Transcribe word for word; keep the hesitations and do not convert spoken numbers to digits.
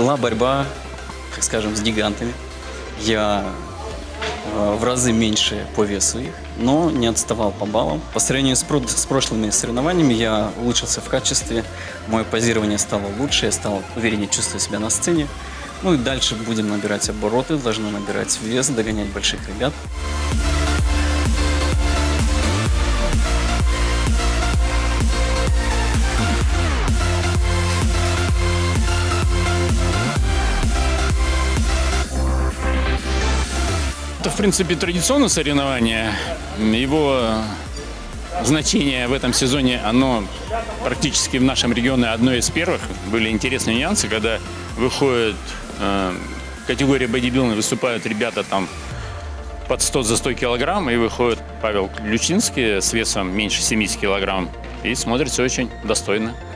была борьба, так скажем, с гигантами. Я э, в разы меньше по весу их, но не отставал по баллам. По сравнению с, про- с прошлыми соревнованиями я улучшился в качестве, мое позирование стало лучше, я стал увереннее чувствовать себя на сцене. Ну и дальше будем набирать обороты, должны набирать вес, догонять больших ребят. Это, в принципе, традиционное соревнование. Его значение в этом сезоне, оно практически в нашем регионе одно из первых. Были интересные нюансы, когда выходит э, категория бодибилдинг, выступают ребята там под сто за сто килограмм, и выходит Павел Ключинский с весом меньше семидесяти килограмм. И смотрится очень достойно.